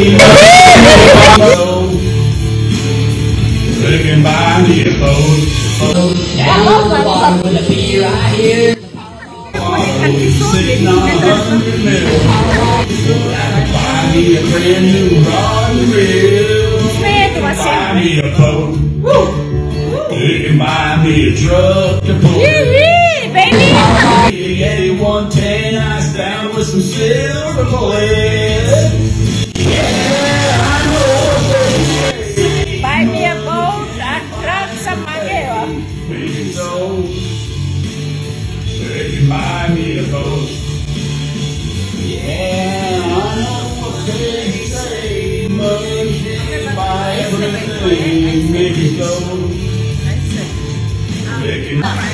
They can buy me a boat. With a beer right here. Sitting on 100 mil. Buy me a brand new rod and reel. Buy me a coat. They can buy me a truck to pull. Baby! 110 ice down with some silver bullet. Yeah, I know what they say. Buy me a boat and truck some money. Maybe so. They can buy me a boat. Yeah, I know what they say. Money can buy everything. Maybe so.